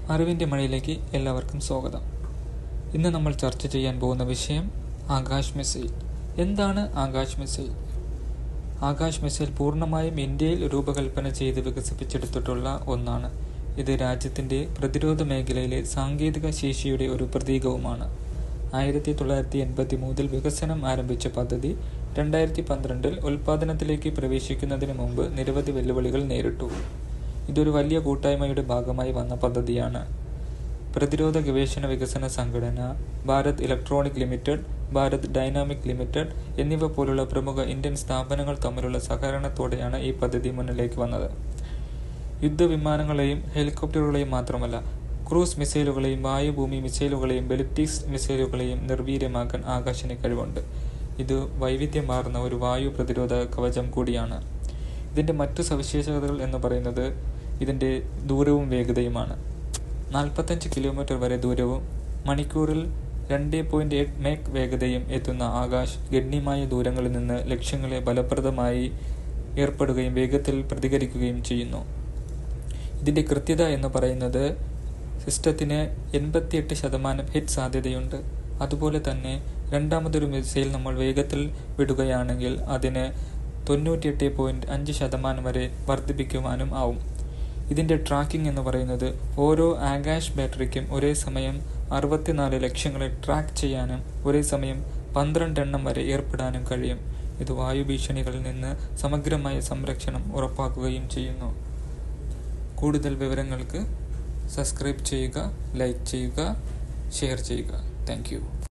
അറിവിൻ്റെ മഴയിലേക്ക് എല്ലാവർക്കും സ്വാഗതം. ഇന്ന് നമ്മൾ ചർച്ച ചെയ്യാൻ പോകുന്ന വിഷയം ആകാശ് മിസൈൽ. എന്താണ് ആകാശ് മിസൈൽ? ആകാശ് മിസൈൽ പൂർണ്ണമായും ഇന്ത്യയിൽ രൂപകൽപ്പന ചെയ്ത് വികസിപ്പിച്ചെടുത്തിട്ടുള്ള ഒന്നാണ്. ഇത് രാജ്യത്തിൻ്റെ പ്രതിരോധ മേഖലയിലെ സാങ്കേതിക ശേഷിയുടെ ഒരു പ്രതീകവുമാണ്. 1983 വികസനം ആരംഭിച്ച പദ്ധതി 2012 ഉൽപ്പാദനത്തിലേക്ക് പ്രവേശിക്കുന്നതിന് മുമ്പ് നിരവധി വെല്ലുവിളികൾ നേരിട്ടു. ഇതൊരു വലിയ കൂട്ടായ്മയുടെ ഭാഗമായി വന്ന പദ്ധതിയാണ്. പ്രതിരോധ ഗവേഷണ വികസന സംഘടന, Bharat electronic limited, Bharat dynamic limited എന്നിവ പോലുള്ള പ്രമുഖ ഇന്ത്യൻ സ്ഥാപനങ്ങൾ തമ്മിലുള്ള സഹകരണത്തോടെയാണ് ഈ പദ്ധതി മുന്നിലേക്ക് വന്നത്. യുദ്ധവിമാനങ്ങളെയും ഹെലികോപ്റ്ററുകളെയും മാത്രമല്ല, ക്രൂസ് മിസൈലുകളെയും വായുഭൂമി മിസൈലുകളെയും ബലിസ്റ്റിക് മിസൈലുകളെയും നിർവീര്യമാക്കാൻ ആകാശിന് കഴിവുണ്ട്. ഇത് വൈവിധ്യമാർന്ന ഒരു വായു പ്രതിരോധ കവചം കൂടിയാണ്. ഇതിൻ്റെ മറ്റു സവിശേഷതകൾ എന്ന് പറയുന്നത് ഇതിൻ്റെ ദൂരവും വേഗതയുമാണ്. 45 കിലോമീറ്റർ വരെ ദൂരവും മണിക്കൂറിൽ 2.8 മേക്ക് വേഗതയും എത്തുന്ന ആകാശ് ഗണ്യമായ ദൂരങ്ങളിൽ നിന്ന് ലക്ഷ്യങ്ങളെ ഫലപ്രദമായി ഏർപ്പെടുകയും വേഗത്തിൽ പ്രതികരിക്കുകയും ചെയ്യുന്നു. ഇതിൻ്റെ കൃത്യത എന്ന് പറയുന്നത് സിസ്റ്റത്തിന് 88% ഹിറ്റ് സാധ്യതയുണ്ട്. അതുപോലെ തന്നെ രണ്ടാമതൊരു മിസൈൽ നമ്മൾ വേഗത്തിൽ വിടുകയാണെങ്കിൽ അതിന് 98.5% വരെ വർദ്ധിപ്പിക്കുവാനും ആവും. ഇതിൻ്റെ ട്രാക്കിംഗ് എന്ന് പറയുന്നത് ഓരോ ആകാശ് ബാറ്ററിക്കും ഒരേ സമയം 64 ലക്ഷ്യങ്ങളെ ട്രാക്ക് ചെയ്യാനും ഒരേ സമയം 12 എണ്ണം വരെ ഏർപ്പെടാനും കഴിയും. ഇത് വായുഭീഷണികളിൽ നിന്ന് സമഗ്രമായ സംരക്ഷണം ഉറപ്പാക്കുകയും ചെയ്യുന്നു. കൂടുതൽ വിവരങ്ങൾക്ക് സബ്സ്ക്രൈബ് ചെയ്യുക, ലൈക്ക് ചെയ്യുക, ഷെയർ ചെയ്യുക. Thank U.